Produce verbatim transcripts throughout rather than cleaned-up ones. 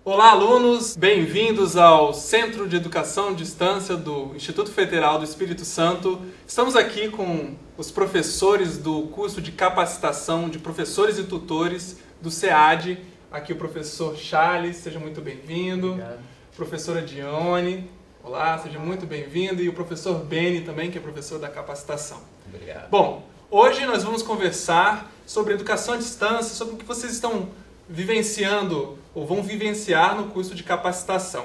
Olá, alunos! Bem-vindos ao Centro de Educação à Distância do Instituto Federal do Espírito Santo. Estamos aqui com os professores do curso de capacitação de professores e tutores do SEAD. Aqui o professor Charles, seja muito bem-vindo. Obrigado. Professora Dione, olá, seja muito bem-vindo. E o professor Beni também, que é professor da capacitação. Obrigado. Bom, hoje nós vamos conversar sobre educação à distância, sobre o que vocês estão vivenciando ou vão vivenciar no curso de capacitação.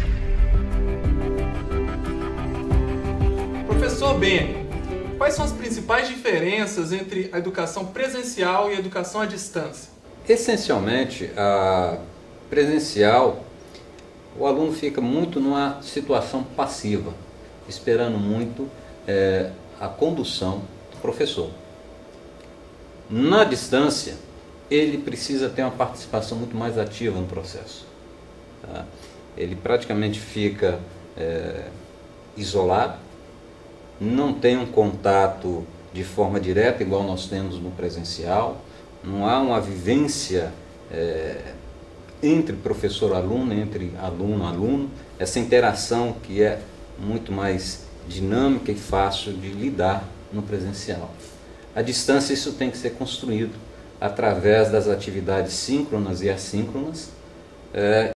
Professor Beni, quais são as principais diferenças entre a educação presencial e a educação à distância? Essencialmente, a presencial, o aluno fica muito numa situação passiva, esperando muito é, a condução do professor. Na distância, ele precisa ter uma participação muito mais ativa no processo. Tá? Ele praticamente fica é, isolado, não tem um contato de forma direta, igual nós temos no presencial, não há uma vivência é, entre professor e aluno, entre aluno e aluno, essa interação que é muito mais dinâmica e fácil de lidar no presencial. À distância isso tem que ser construído através das atividades síncronas e assíncronas, é,